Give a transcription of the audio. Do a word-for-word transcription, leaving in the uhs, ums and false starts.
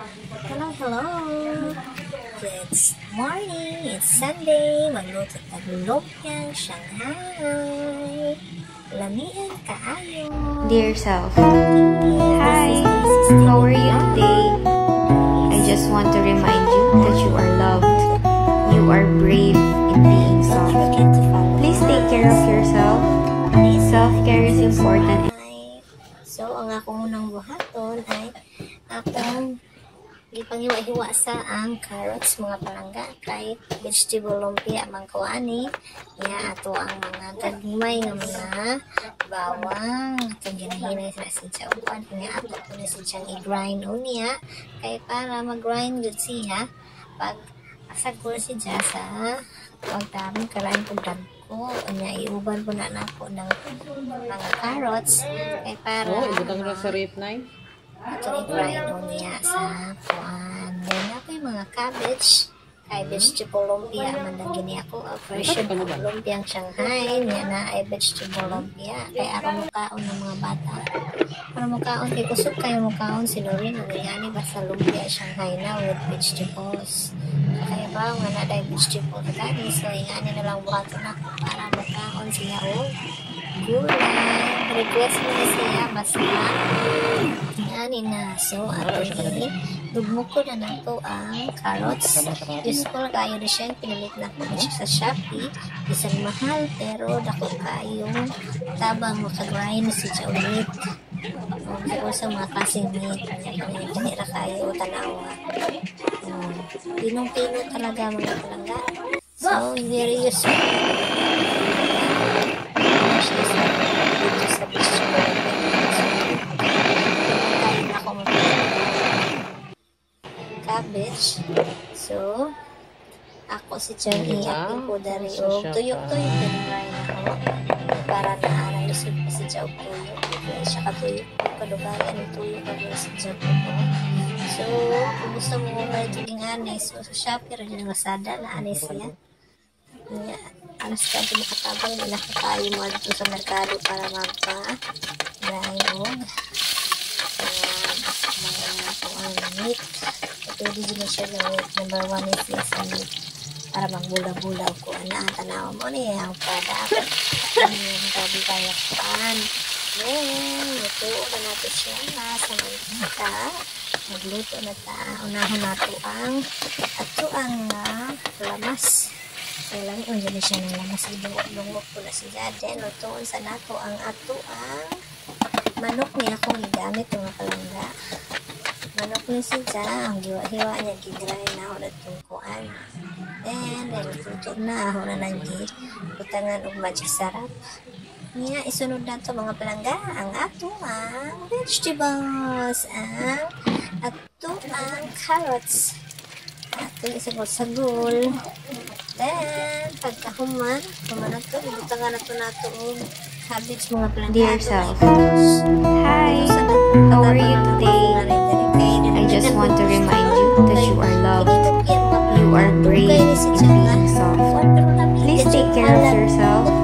Hello, hello! It's morning, it's Sunday, magluto tag lumpiang Shanghai. Lamian kaayo. Dear self, hi, how are you today? I just want to remind you that you are loved. You are brave in being soft. Please take care of yourself. Self-care is important. So, ang akong unang buhaton ay akong gipanghiwa-hiwa sa ang carrots, mga palangga, kay vegetable lumpia mangkuani. Ya, ato ang mga gagmay nga mga bawang. Itong ginahinay sa sinsyawan. Kaya ato po na sinsiyang i-grind o niya. Kay para mag-grind good siya. Pag asagol siya sa pagdaming kalain po dagko. Kanya iuban po na na po ng mga carrots. Kay para oh, ibutang na sa rate nine. ito i-grind o niya sa kuan. Then ako yung mga cabbage. Kay vegetable lumpia man lang gini ako. A version of lumpiang Shanghai. Niya na ay vegetable lumpia. Kay araw mukaon ng mga bata. Araw mukaon kay kusog kayo mukaon sinurin. Nagyani basta lumpia Shanghai na with vegetables. So kaya ba nga na dahil vegetable na gani. So ingani na lang buhaton ako para mukaon siya o gulay. Request mo na siya basta ingani na. So ato ini dugmo ko na nato ang carrots. Useful kayo na siya. Pinalit na ko siya sa Shopee. Isang mahal pero dako kayong tabang makagrind na siya ulit. Um, siguro sa mga klaseng meat. Kanira kayo tanawa. Um, Pinong-pino talaga mga palangga. So, very useful. Siya sa dito sa vegetable. Kain ako mga cabbage. So, ako si Chang i-apin po dari o tuyok-tuyok pinag-grind ako para naalang lusog pa si Chang tuyok. Kaya siya katuyok po kalubayan ng tuyok para si Chang po. So, kung gusto mo mo ito yung anay, so sa Shopee rin yung Lazada na anay siya. Kaya, alas ka ito makatabang nila ka tayo mo dito sa merkado para magpa-grind o mga meat. Pwede din siya ng number one is yes sa meat para magbula-bula ko na tanaw mo niya ang product yung gabi kaya pan. Then luto na natin siya na sa mantika. Magluto na ta unahon nato ang ato ang uh, lamas. Kailangan yung dyan siya ng lamas idungok-dungok ko na siya. Then lutoon sa nato ang ato ang manok niya kung igamit mga kalangga. Manok niya siya, ang giwa-hiwa niya, gigray na ako na tungkuan. Then, niluluto na ako na nang gibutangan og magic sarap. Niya, isunod na to mga palangga, ang ato ang vegetables, ang ato ang carrots, ato isagol-sagol. Then, pagkahuman, human na to, ibutangan na to na to og cabbage mga palangga. Dear self, hi, how are you today? I just want to remind you that you are loved. You are brave in being soft. Please take care of yourself.